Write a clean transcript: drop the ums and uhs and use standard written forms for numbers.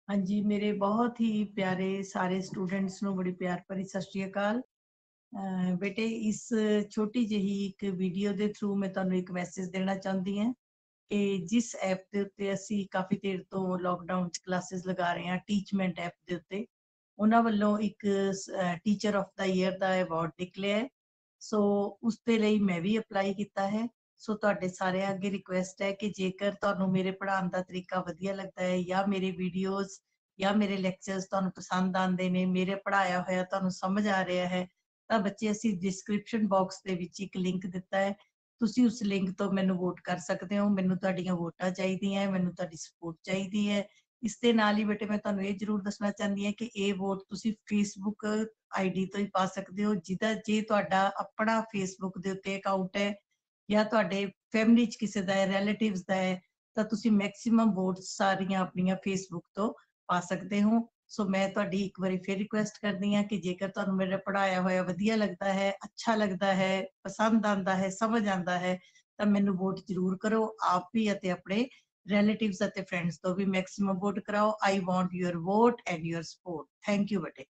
हाँ जी, मेरे बहुत ही प्यारे सारे स्टूडेंट्स ਨੂੰ ਬੜੀ ਪਿਆਰ ਭਰੀ ਸਤਿ ਸ਼੍ਰੀ ਅਕਾਲ। ਬੇਟੇ ਇਸ ਛੋਟੀ ਜਿਹੀ ਇੱਕ ਵੀਡੀਓ ਦੇ ਥਰੂ ਮੈਂ ਤੁਹਾਨੂੰ ਇੱਕ ਮੈਸੇਜ ਦੇਣਾ ਚਾਹੁੰਦੀ ਹਾਂ ਕਿ ਜਿਸ ਐਪ ਦੇ ਉੱਤੇ ਅਸੀਂ ਕਾਫੀ ਦੇਰ ਤੋਂ ਲੋਕਡਾਊਨ 'ਚ ਕਲਾਸਿਸ ਲਗਾ ਰਹੇ ਹਾਂ, ਟੀਚਮੈਂਟ ਐਪ ਦੇ ਉੱਤੇ, ਉਹਨਾਂ ਵੱਲੋਂ ਇੱਕ ਟੀਚਰ ਆਫ ਦਾ ਈਅਰ ਦਾ ਅਵਾਰਡ ਨਿਕਲਿਆ ਹੈ। ਸੋ ਉਸ ਦੇ ਲਈ ਮੈਂ ਵੀ ਅਪਲਾਈ ਕੀਤਾ ਹੈ। ਸੋ ਤੁਹਾਡੇ ਸਾਰਿਆਂ ਅੱਗੇ ਰਿਕੁਐਸਟ ਹੈ ਕਿ ਜੇਕਰ ਤੁਹਾਨੂੰ ਮੇਰੇ ਪੜ੍ਹਾਉਣ ਦਾ ਤਰੀਕਾ ਵਧੀਆ ਲੱਗਦਾ ਹੈ ਜਾਂ ਮੇਰੇ ਵੀਡੀਓਜ਼ ਜਾਂ ਮੇਰੇ ਲੈਕਚਰਸ ਤੁਹਾਨੂੰ ਪਸੰਦ ਆਉਂਦੇ ਨੇ, ਮੇਰੇ ਪੜ੍ਹਾਇਆ ਹੋਇਆ ਤੁਹਾਨੂੰ ਸਮਝ ਆ ਰਿਹਾ ਹੈ, ਤਾਂ ਬੱਚੇ ਅਸੀਂ ਡਿਸਕ੍ਰਿਪਸ਼ਨ ਬਾਕਸ ਦੇ ਵਿੱਚ ਇੱਕ ਲਿੰਕ ਦਿੱਤਾ ਹੈ। ਤੁਸੀਂ ਉਸ ਲਿੰਕ ਤੋਂ ਮੈਨੂੰ ਵੋਟ ਕਰ ਸਕਦੇ ਹੋ। ਮੈਨੂੰ ਤੁਹਾਡੀਆਂ ਵੋਟਾਂ ਚਾਹੀਦੀਆਂ, ਮੈਨੂੰ ਤੁਹਾਡੀ ਸਪੋਰਟ ਚਾਹੀਦੀ ਹੈ। ਇਸ ਦੇ ਨਾਲ ਹੀ ਬੇਟੇ ਮੈਂ ਤੁਹਾਨੂੰ ਇਹ ਜ਼ਰੂਰ ਦੱਸਣਾ ਚਾਹੁੰਦੀ ਹਾਂ ਕਿ ਇਹ ਵੋਟ ਤੁਸੀਂ ਫੇਸਬੁੱਕ ਆਈਡੀ ਤੋਂ ਹੀ ਪਾ ਸਕਦੇ ਹੋ। ਜਿਹਦਾ ਜੇ ਤੁਹਾਡਾ ਆਪਣਾ ਫੇਸਬੁੱਕ ਦੇ ਉੱਤੇ ਅਕਾਊਂਟ ਹੈ ਜਾਂ ਤੁਹਾਡੇ ਫੈਮਿਲੀ 'ਚ ਕਿਸੇ ਦਾ ਹੈ, ਰਿਲੇਟਿਵਸ ਦਾ ਹੈ, ਤਾਂ ਤੁਸੀਂ ਮੈਕਸਿਮਮ ਵੋਟਸ ਸਾਰੀਆਂ ਆਪਣੀਆਂ ਫੇਸਬੁੱਕ ਤੋਂ ਪਾ ਸਕਦੇ ਹੋ। ਸੋ ਮੈਂ ਤੁਹਾਡੀ ਇੱਕ ਵਾਰੀ ਫਿਰ ਰਿਕੁਐਸਟ ਕਰਦੀ ਹਾਂ ਕਿ ਜੇਕਰ ਤੁਹਾਨੂੰ ਮੇਰਾ ਪੜ੍ਹਾਇਆ ਹੋਇਆ ਵਧੀਆ ਲੱਗਦਾ ਹੈ, ਅੱਛਾ ਲੱਗਦਾ ਹੈ, ਪਸੰਦ ਆਉਂਦਾ ਹੈ, ਸਮਝ ਆਉਂਦਾ ਹੈ, ਤਾਂ ਮੈਨੂੰ ਵੋਟ ਜ਼ਰੂਰ ਕਰੋ। ਆਪ ਵੀ ਅਤੇ ਆਪਣੇ ਰਿਲੇਟਿਵਸ ਅਤੇ ਫਰੈਂਡਸ ਤੋਂ ਵੀ ਮੈਕਸਿਮਮ ਵੋਟ ਕਰਾਓ। I want your vote and your support. Thank you ਬੇਟੇ।